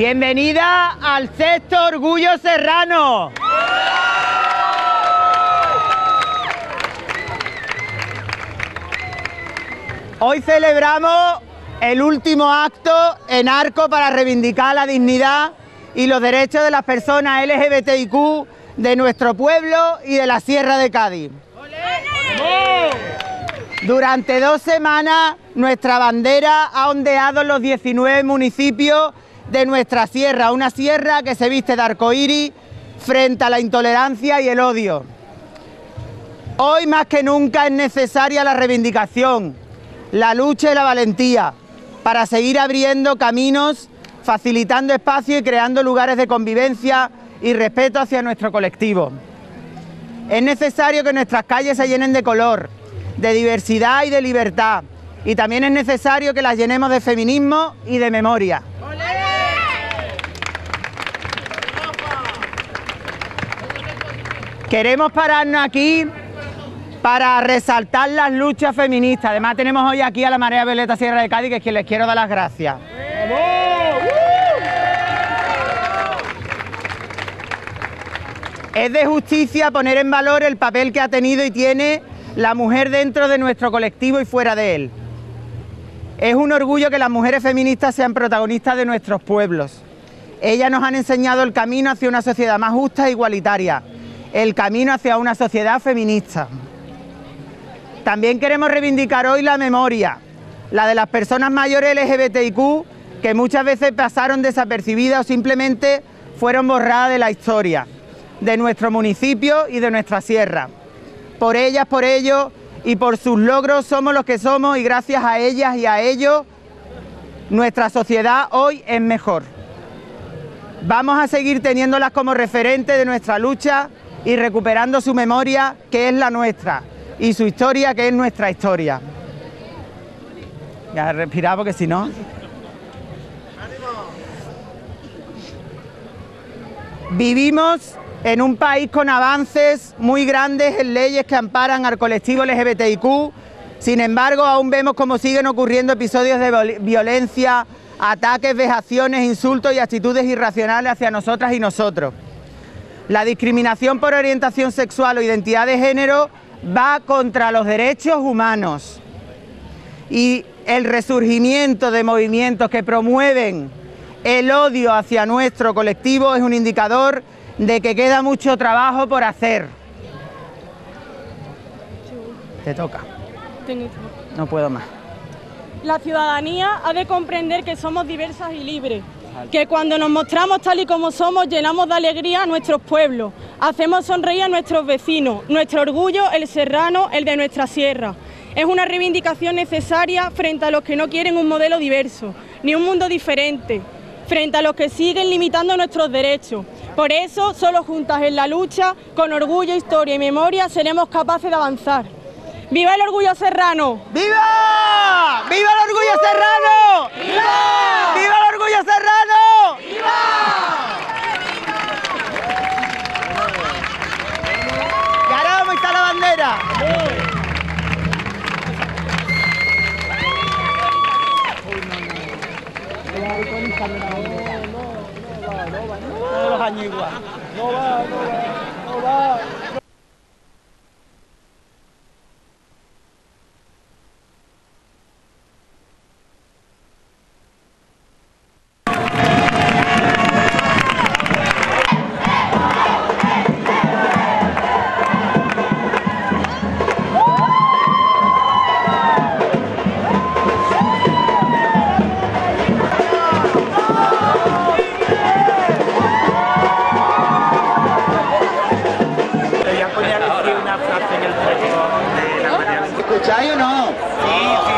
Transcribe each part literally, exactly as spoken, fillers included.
Bienvenida al sexto Orgullo Serrano. Hoy celebramos el último acto en Arco para reivindicar la dignidad y los derechos de las personas L G B T I Q de nuestro pueblo y de la Sierra de Cádiz. Durante dos semanas nuestra bandera ha ondeado en los diecinueve municipios de nuestra sierra, una sierra que se viste de arcoíris frente a la intolerancia y el odio. Hoy más que nunca es necesaria la reivindicación, la lucha y la valentía para seguir abriendo caminos, facilitando espacio y creando lugares de convivencia y respeto hacia nuestro colectivo. Es necesario que nuestras calles se llenen de color, de diversidad y de libertad, y también es necesario que las llenemos de feminismo y de memoria. Queremos pararnos aquí para resaltar las luchas feministas. Además tenemos hoy aquí a la Marea Violeta Sierra de Cádiz, que es quien les quiero dar las gracias. Es de justicia poner en valor el papel que ha tenido y tiene la mujer dentro de nuestro colectivo y fuera de él. Es un orgullo que las mujeres feministas sean protagonistas de nuestros pueblos. Ellas nos han enseñado el camino hacia una sociedad más justa e igualitaria, el camino hacia una sociedad feminista. También queremos reivindicar hoy la memoria, la de las personas mayores L G B T I Q que muchas veces pasaron desapercibidas o simplemente fueron borradas de la historia de nuestro municipio y de nuestra sierra. Por ellas, por ellos y por sus logros somos los que somos, y gracias a ellas y a ellos nuestra sociedad hoy es mejor. Vamos a seguir teniéndolas como referente de nuestra lucha y recuperando su memoria, que es la nuestra, y su historia, que es nuestra historia. Ya respirad, porque si no... Vivimos en un país con avances muy grandes en leyes que amparan al colectivo L G B T I Q, sin embargo aún vemos cómo siguen ocurriendo episodios de violencia, ataques, vejaciones, insultos y actitudes irracionales hacia nosotras y nosotros. La discriminación por orientación sexual o identidad de género va contra los derechos humanos, y el resurgimiento de movimientos que promueven el odio hacia nuestro colectivo es un indicador de que queda mucho trabajo por hacer. Te toca. No puedo más. La ciudadanía ha de comprender que somos diversas y libres, que cuando nos mostramos tal y como somos llenamos de alegría a nuestros pueblos, hacemos sonreír a nuestros vecinos, nuestro orgullo, el serrano, el de nuestra sierra. Es una reivindicación necesaria frente a los que no quieren un modelo diverso, ni un mundo diferente, frente a los que siguen limitando nuestros derechos. Por eso, solo juntas en la lucha, con orgullo, historia y memoria, seremos capaces de avanzar. ¡Viva el orgullo serrano! ¡Viva! ¡Viva el orgullo serrano! ¡Viva! ¡Viva el orgullo serrano! ¡Viva! Y ahora vamos a izar la bandera. Todos los años igual. No va, no va, no va. ¿Escucháis o no? Sí, sí.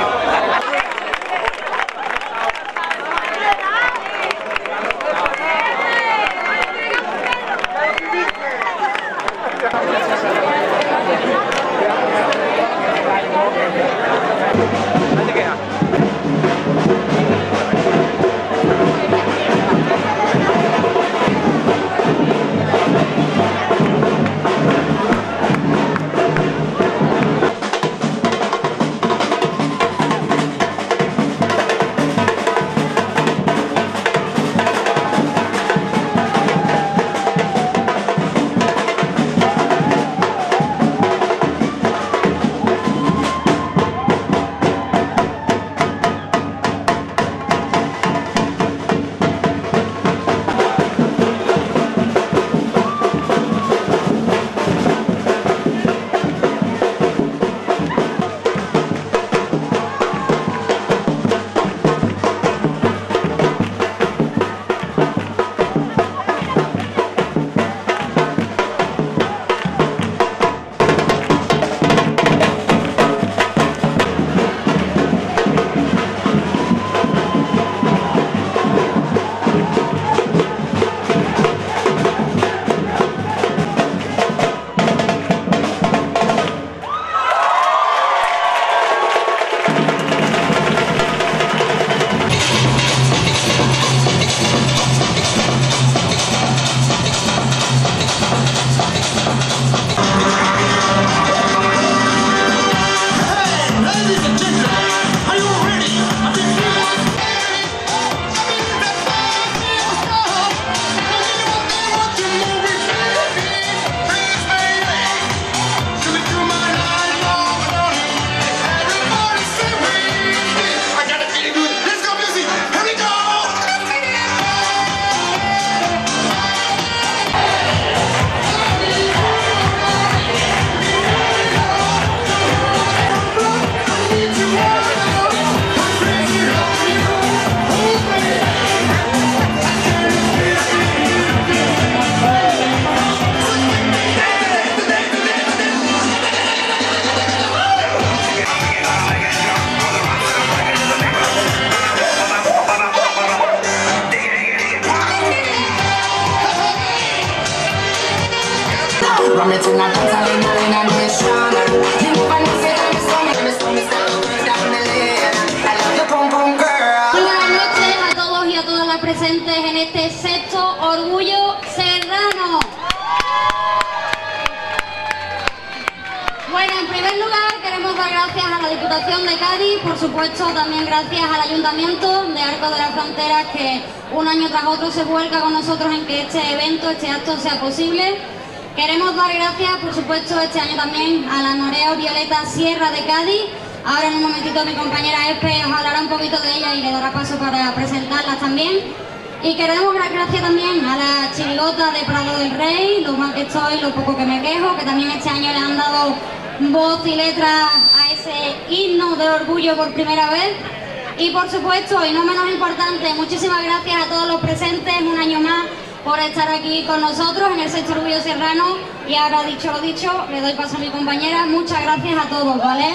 Presentes en este sexto Orgullo Serrano. Bueno, en primer lugar queremos dar gracias a la Diputación de Cádiz, por supuesto también gracias al Ayuntamiento de Arcos de la Frontera, que un año tras otro se vuelca con nosotros en que este evento, este acto sea posible. Queremos dar gracias, por supuesto, este año también a la Norea Violeta Sierra de Cádiz. Ahora en un momentito mi compañera Espe os hablará un poquito de ella y le dará paso para presentarlas también. Y queremos dar gracias también a la chirigota de Prado del Rey, lo mal que estoy, lo poco que me quejo, que también este año le han dado voz y letra a ese himno del orgullo por primera vez. Y por supuesto, y no menos importante, muchísimas gracias a todos los presentes un año más por estar aquí con nosotros en el sexto Orgullo Serrano. Y ahora, dicho lo dicho, le doy paso a mi compañera. Muchas gracias a todos, ¿vale?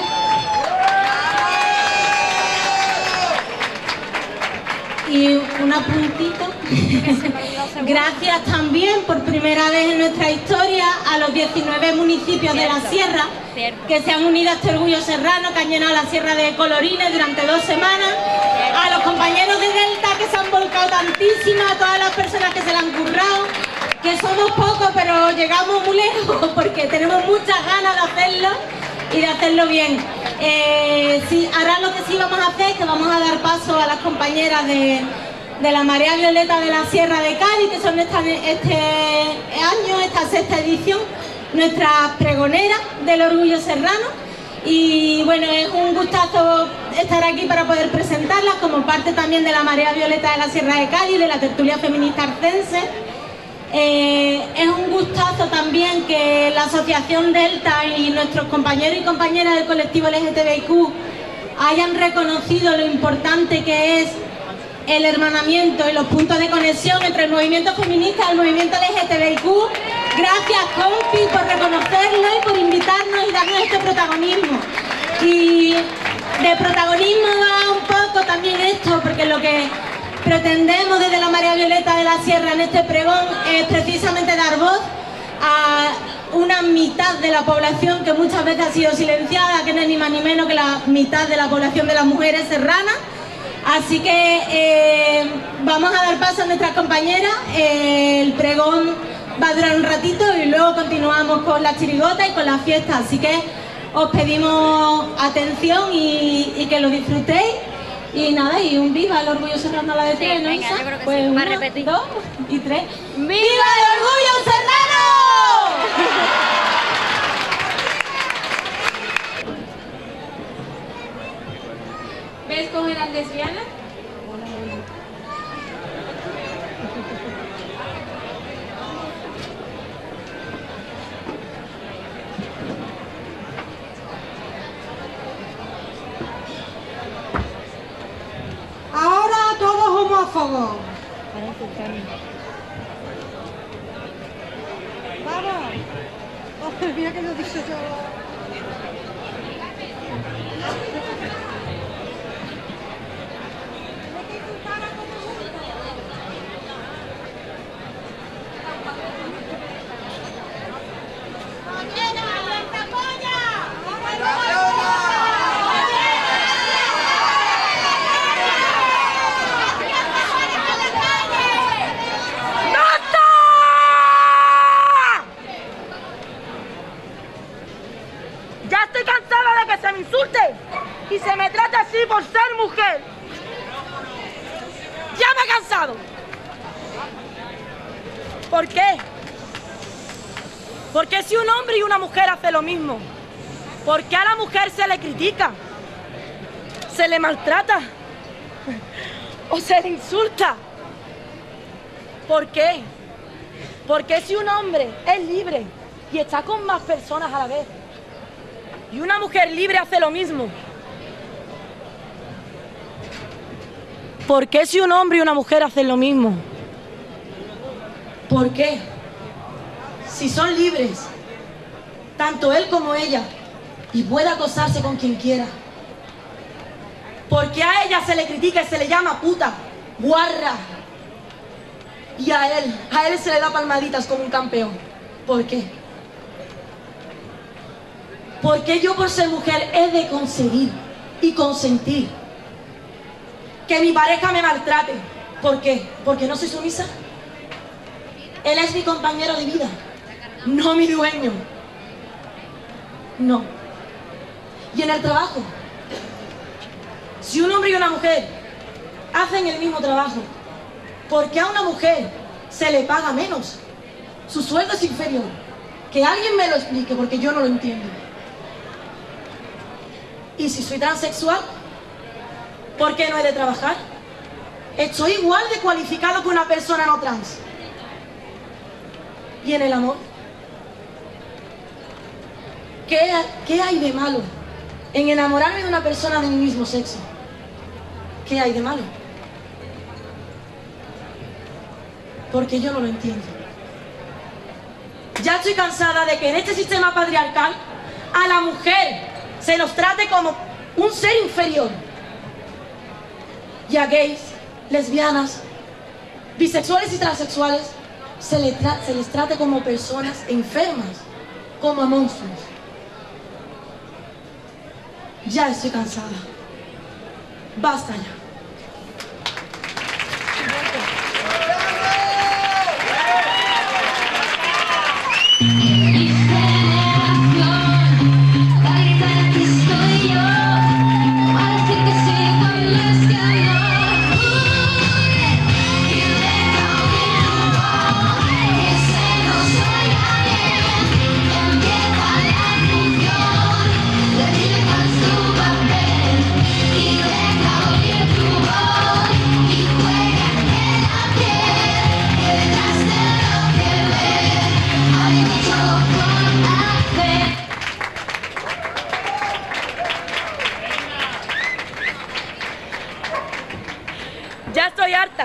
Y un apuntito. Gracias también por primera vez en nuestra historia a los diecinueve municipios de la Sierra que se han unido a este Orgullo Serrano, que han llenado la Sierra de colorines durante dos semanas, a los compañeros de Delta que se han volcado tantísimo, a todas las personas que se la han currado, que somos pocos pero llegamos muy lejos porque tenemos muchas ganas de hacerlo y de hacerlo bien. Eh, sí, ahora lo que sí vamos a hacer es que vamos a dar paso a las compañeras de, de la Marea Violeta de la Sierra de Cádiz, que son esta, este año, esta sexta edición, nuestras pregoneras del Orgullo Serrano. Y bueno, es un gustazo estar aquí para poder presentarlas como parte también de la Marea Violeta de la Sierra de Cádiz, de la tertulia feminista arcense. Eh, es un gustazo también que la Asociación Delta y nuestros compañeros y compañeras del colectivo L G T B I Q hayan reconocido lo importante que es el hermanamiento y los puntos de conexión entre el movimiento feminista y el movimiento L G T B I Q. Gracias, compi, por reconocerlo y por invitarnos y darnos este protagonismo. Y de protagonismo va un poco también esto, porque lo que pretendemos desde la Marea Violeta de la Sierra en este pregón es precisamente dar voz a una mitad de la población que muchas veces ha sido silenciada, que no es ni más ni menos que la mitad de la población de las mujeres serranas. Así que eh, vamos a dar paso a nuestras compañeras. Eh, el pregón va a durar un ratito y luego continuamos con la chirigota y con la fiesta. Así que os pedimos atención y, y que lo disfrutéis. Y nada, y un viva el Orgullo Serrano a la de tres, sí, ¿no? Venga, yo creo que pues sí. Uno, Va a repetir. Dos y tres. ¡Viva el Orgullo Serrano! ¿Ves coger a lesbiana? Ahora todos homófobos. Vamos. Oh, mira que lo dicho yo. Ya estoy cansada de que se me insulte y se me trate así por ser mujer. Ya me he cansado. ¿Por qué? Porque si un hombre y una mujer hacen lo mismo, ¿por qué a la mujer se le critica? ¿Se le maltrata? ¿O se le insulta? ¿Por qué? Porque si un hombre es libre y está con más personas a la vez, y una mujer libre hace lo mismo, ¿por qué si un hombre y una mujer hacen lo mismo? ¿Por qué? Si son libres, tanto él como ella, y puede acosarse con quien quiera, ¿por qué a ella se le critica y se le llama puta, guarra? Y a él, a él se le da palmaditas como un campeón. ¿Por qué? ¿Por qué yo por ser mujer he de conseguir y consentir que mi pareja me maltrate? ¿Por qué? ¿Porque no soy sumisa? Él es mi compañero de vida, no mi dueño. No. Y en el trabajo, si un hombre y una mujer hacen el mismo trabajo, ¿por qué a una mujer se le paga menos? Su sueldo es inferior. Que alguien me lo explique, porque yo no lo entiendo. Y si soy transexual, ¿por qué no he de trabajar? Estoy igual de cualificado que una persona no trans. ¿Y en el amor? ¿Qué, qué hay de malo en enamorarme de una persona de mi mismo sexo? ¿Qué hay de malo? Porque yo no lo entiendo. Ya estoy cansada de que en este sistema patriarcal a la mujer se nos trate como un ser inferior. Y a gays, lesbianas, bisexuales y transexuales se les, se les trate como personas enfermas, como a monstruos. Ya estoy cansada. Basta ya. Ya estoy harta.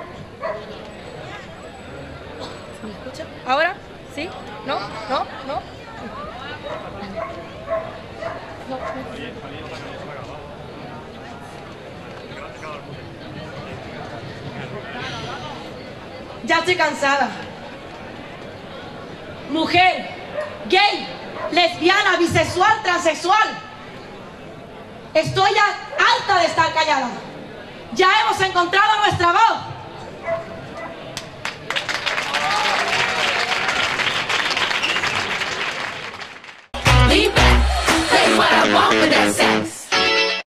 ¿Me escucha? ¿Ahora? ¿Sí? ¿No? ¿No? ¿No? No. Ya estoy cansada. Mujer, gay, lesbiana, bisexual, transexual. Estoy ya harta de estar callada. Ya hemos encontrado nuestra voz.